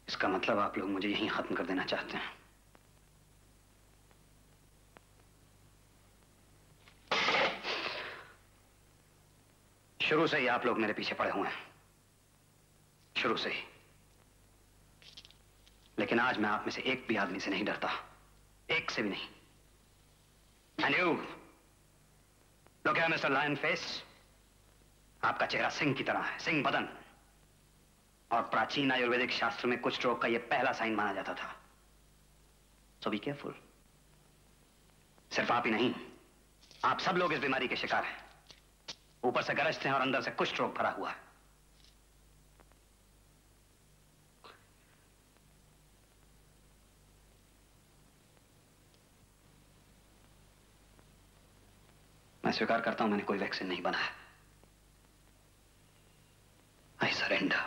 इसका मतलब आप लोग मुझे यहीं खत्म कर देना चाहते हैं। शुरू से ही आप लोग मेरे पीछे पड़े हुए हैं, शुरू से ही। लेकिन आज मैं आप में से एक भी आदमी से नहीं डरता, एक से भी नहीं। And you, look here, Mr. Lion Face. आपका चेहरा सिंह की तरह है, सिंह बदन। और प्राचीन आयुर्वेदिक शास्त्र में कुष्ठ रोग का यह पहला साइन माना जाता था। So be careful. सिर्फ आप ही नहीं, आप सब लोग इस बीमारी के शिकार हैं। ऊपर से गरजते हैं और अंदर से कुष्ठ रोग भरा हुआ है। मैं स्वीकार करता हूं मैंने कोई वैक्सीन नहीं बनाया। I surrender.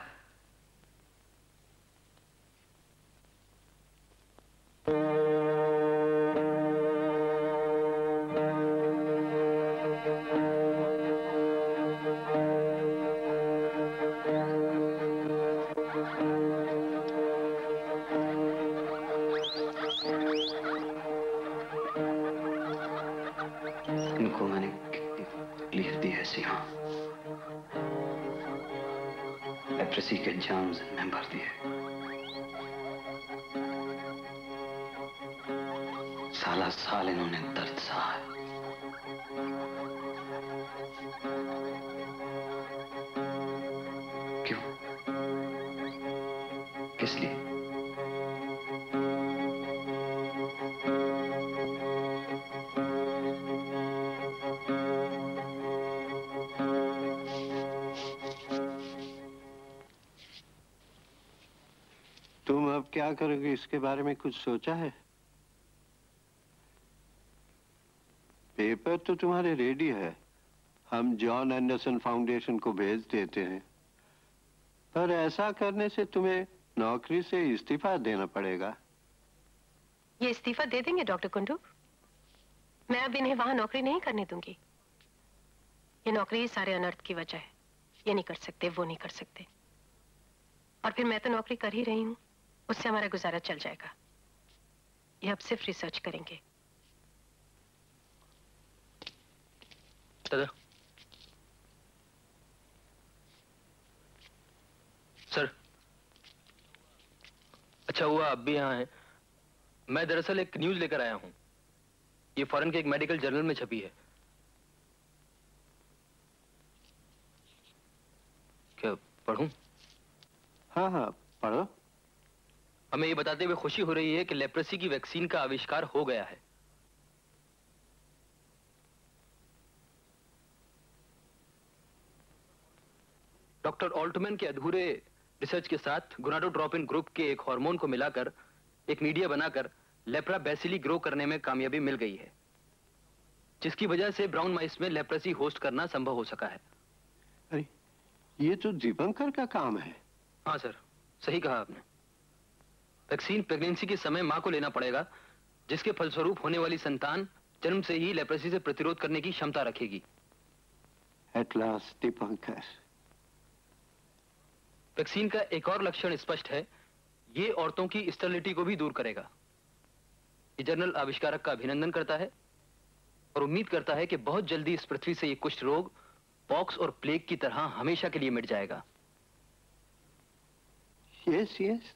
इनको मैंने लिख दी है सिंह। लेप्रेसी के जर्म्स इनमें भर दिए। साला साल इन्होंने दर्द सहा है। क्यों? किस लिए? तुम अब क्या करोगे इसके बारे में कुछ सोचा है? पेपर तो तुम्हारे रेडी है, हम जॉन एंडरसन फाउंडेशन को भेज देते हैं। पर ऐसा करने से तुम्हें नौकरी से इस्तीफा देना पड़ेगा। ये इस्तीफा दे देंगे डॉक्टर कुंडू? मैं अब इन्हें वहां नौकरी नहीं करने दूंगी। ये नौकरी ही सारे अनर्थ की वजह है। ये नहीं कर सकते, वो नहीं कर सकते, और फिर मैं तो नौकरी कर ही रही हूं, उससे हमारा गुजारा चल जाएगा। ये अब सिर्फ रिसर्च करेंगे। दादा, सर, अच्छा हुआ आप भी यहाँ हैं। मैं दरअसल एक न्यूज लेकर आया हूं। ये फॉरेन के एक मेडिकल जर्नल में छपी है। क्या पढ़ूं? हाँ हाँ, पढ़ो। हमें ये बताते हुए खुशी हो रही है कि लेप्रेसी की वैक्सीन का आविष्कार हो गया है। डॉक्टर ऑल्टमैन के अधूरे रिसर्च के साथ गोनाडोट्रोपिन ग्रुप के एक हार्मोन को मिलाकर एक मीडिया बनाकर लेप्रा बैसिली ग्रो करने में कामयाबी मिल गई है, जिसकी वजह से ब्राउन माइस में लेप्रेसी होस्ट करना संभव हो सका है। अरे, ये तो दीपंकर का काम है। हाँ सर, सही कहा आपने। वैक्सीन प्रेगनेंसी के समय मां को लेना पड़ेगा, जिसके फलस्वरूप होने वाली संतान जन्म से ही लेप्रेसी से प्रतिरोध करने की क्षमता रखेगी। At last Dipankar. वैक्सीन का एक और लक्षण स्पष्ट है, ये औरतों की स्टेरिलिटी को भी दूर करेगा। ये जर्नल आविष्कारक का अभिनंदन करता है और उम्मीद करता है कि बहुत जल्दी इस पृथ्वी से ये कुष्ठ रोग पॉक्स और प्लेग की तरह हमेशा के लिए मिट जाएगा। Yes yes.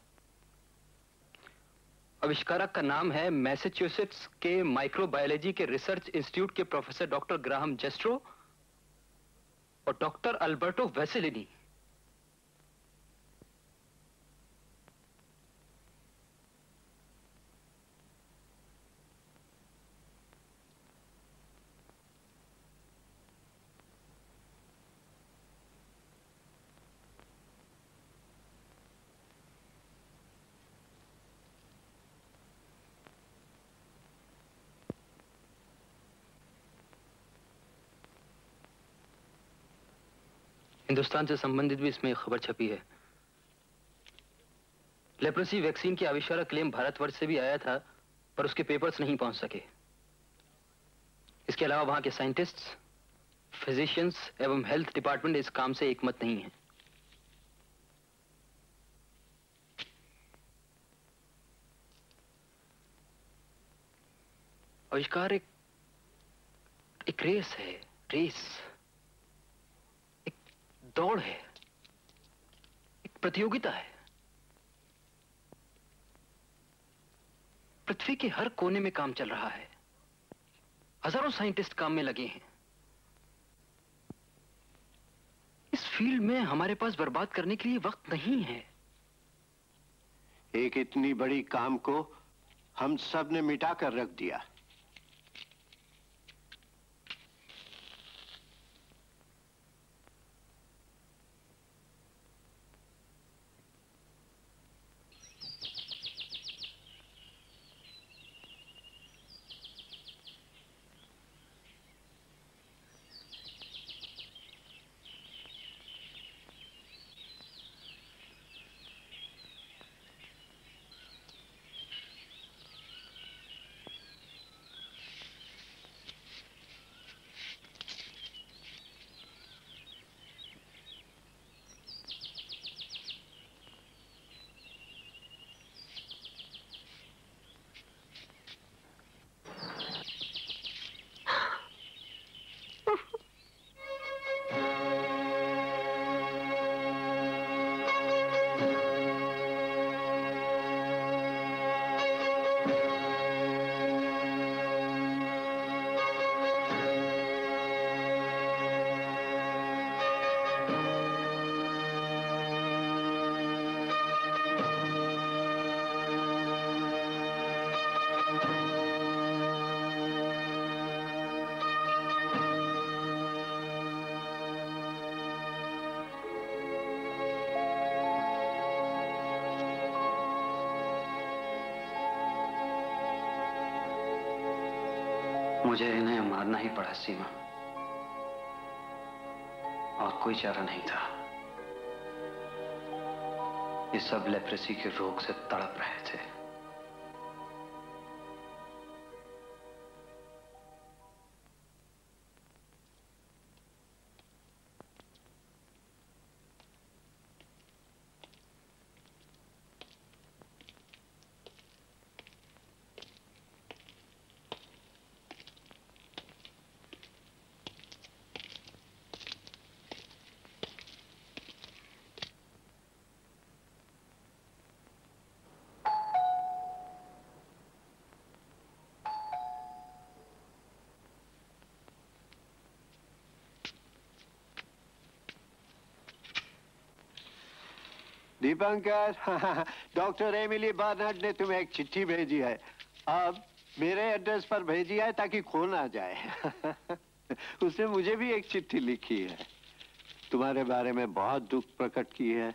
आविष्कारक का नाम है मैसेच्यूसेट्स के माइक्रोबायोलॉजी के रिसर्च इंस्टीट्यूट के प्रोफेसर डॉक्टर ग्राहम जेस्ट्रो और डॉक्टर अल्बर्टो वेसेलिनी। हिंदुस्तान से संबंधित भी इसमें एक खबर छपी है। लेप्रेसी वैक्सीन के आविष्कारक क्लेम भारतवर्ष से भी आया था, पर उसके पेपर्स नहीं पहुंच सके। इसके अलावा वहां के साइंटिस्ट्स, फिजिशियंस एवं हेल्थ डिपार्टमेंट इस काम से एकमत नहीं है। आविष्कार एक रेस है, रेस, एक दौड़ है, एक प्रतियोगिता है। पृथ्वी के हर कोने में काम चल रहा है, हजारों साइंटिस्ट काम में लगे हैं। इस फील्ड में हमारे पास बर्बाद करने के लिए वक्त नहीं है। एक इतनी बड़ी काम को हम सब ने मिटा कर रख दिया। मुझे इन्हें मारना ही पड़ा सीमा, और कोई चारा नहीं था। ये सब लेप्रेसी के रोग से तड़प रहे थे। दीपंकर, डॉक्टर एमिली बार्नार्ड ने तुम्हें एक चिट्ठी भेजी है। अब मेरे एड्रेस पर भेजी है ताकि खो ना जाए। उसने मुझे भी एक चिट्ठी लिखी है, तुम्हारे बारे में बहुत दुख प्रकट की है।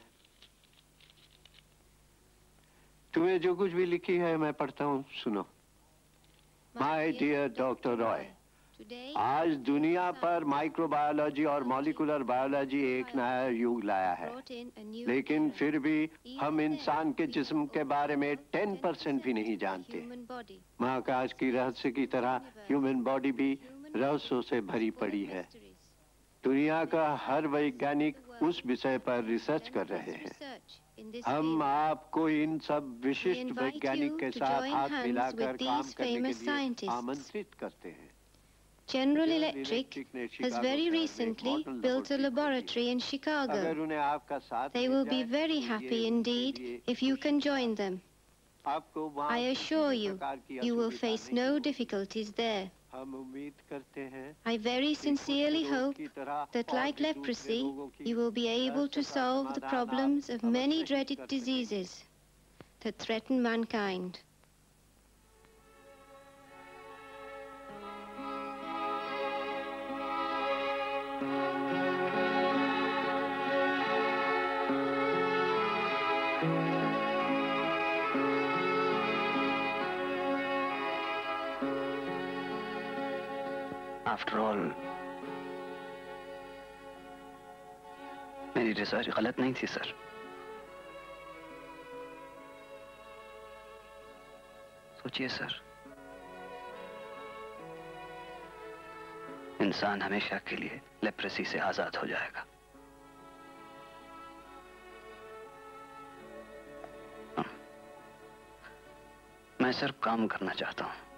तुम्हें जो कुछ भी लिखी है मैं पढ़ता हूँ, सुनो। माय डियर डॉक्टर रॉय, आज दुनिया पर माइक्रोबायोलॉजी और मॉलिक्यूलर बायोलॉजी एक नया युग लाया है, लेकिन फिर भी हम इंसान के जिस्म के बारे में 10% भी नहीं जानते। महाकाश की रहस्य की तरह ह्यूमन बॉडी भी रहस्यों से भरी पड़ी है। दुनिया का हर वैज्ञानिक उस विषय पर रिसर्च कर रहे हैं। हम आपको इन सब विशिष्ट वैज्ञानिक के साथ हाथ मिलाकर काम करने के लिए आमंत्रित करते हैं। General Electric has very recently built a laboratory in Chicago. They will be very happy indeed if you can join them. I assure you, you will face no difficulties there. I very sincerely hope that, like leprosy, you will be able to solve the problems of many dreaded diseases that threaten mankind. After all मेरी research गलत नहीं थी sir. सोचिए sir, इंसान हमेशा के लिए leprosy से आजाद हो जाएगा। मैं सिर्फ काम करना चाहता हूं।